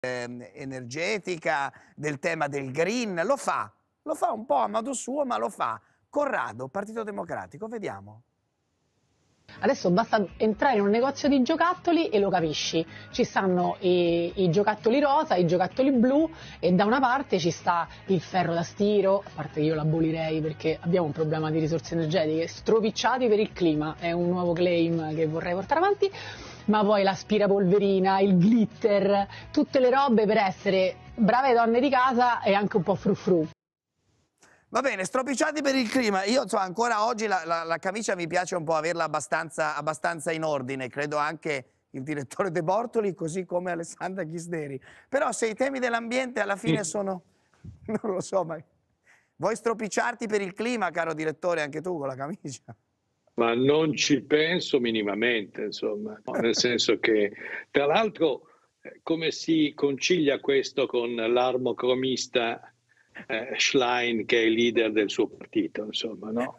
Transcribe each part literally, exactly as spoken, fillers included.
ehm, energetica, del tema del green, lo fa, lo fa un po' a modo suo, ma lo fa. Corrado, Partito Democratico, vediamo. Adesso basta entrare in un negozio di giocattoli e lo capisci. Ci stanno i, i giocattoli rosa, i giocattoli blu e da una parte ci sta il ferro da stiro, a parte che io l'abolirei perché abbiamo un problema di risorse energetiche, stropicciati per il clima, è un nuovo claim che vorrei portare avanti, ma poi l'aspirapolverina, il glitter, tutte le robe per essere brave donne di casa e anche un po' frufru. Va bene, stropicciati per il clima. Io insomma, ancora oggi la, la, la camicia mi piace un po' averla abbastanza, abbastanza in ordine, credo anche il direttore De Bortoli, così come Alessandra Ghisleri. Però se i temi dell'ambiente alla fine sono... non lo so, ma... Vuoi stropicciarti per il clima, caro direttore, anche tu con la camicia? Ma non ci penso minimamente, insomma, nel senso che, tra l'altro, come si concilia questo con l'armocromista Eh, Schlein, che è il leader del suo partito, insomma, no?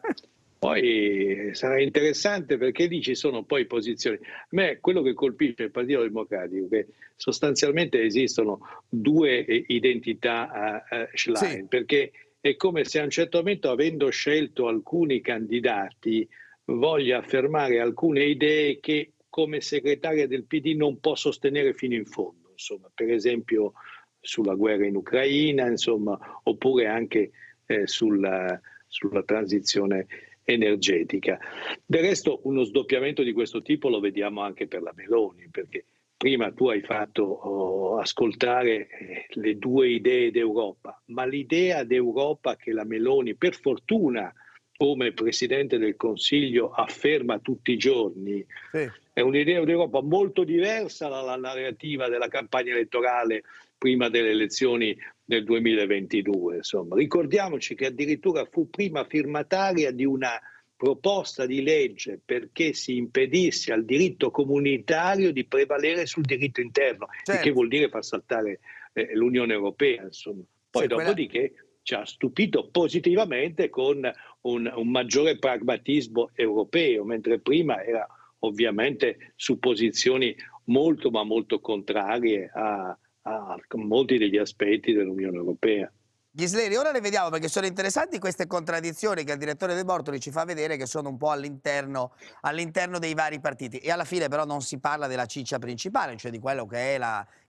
Poi sarà interessante perché lì ci sono poi posizioni. A me quello che colpisce il Partito Democratico è che sostanzialmente esistono due identità uh, uh, Schlein, sì. Perché è come se a un certo momento, avendo scelto alcuni candidati, voglia affermare alcune idee che come segretaria del P D non può sostenere fino in fondo, insomma, per esempio sulla guerra in Ucraina, insomma, oppure anche eh, sulla, sulla transizione energetica. Del resto uno sdoppiamento di questo tipo lo vediamo anche per la Meloni, perché prima tu hai fatto oh, ascoltare eh, le due idee d'Europa, ma l'idea d'Europa che la Meloni, per fortuna, come Presidente del Consiglio afferma tutti i giorni, sì. È un'idea d'Europa molto diversa dalla narrativa della campagna elettorale prima delle elezioni del duemilaventidue. Insomma. Ricordiamoci che addirittura fu prima firmataria di una proposta di legge perché si impedisse al diritto comunitario di prevalere sul diritto interno, certo. Il che vuol dire far saltare eh, l'Unione Europea. Insomma. Poi sì, dopodiché quella... ci ha stupito positivamente con un, un maggiore pragmatismo europeo, mentre prima era ovviamente su posizioni molto ma molto contrarie a, a molti degli aspetti dell'Unione Europea. Ghisleri, ora le vediamo perché sono interessanti queste contraddizioni che il direttore De Bortoli ci fa vedere, che sono un po' all'interno all'interno dei vari partiti, e alla fine però non si parla della ciccia principale, cioè di quello che è la,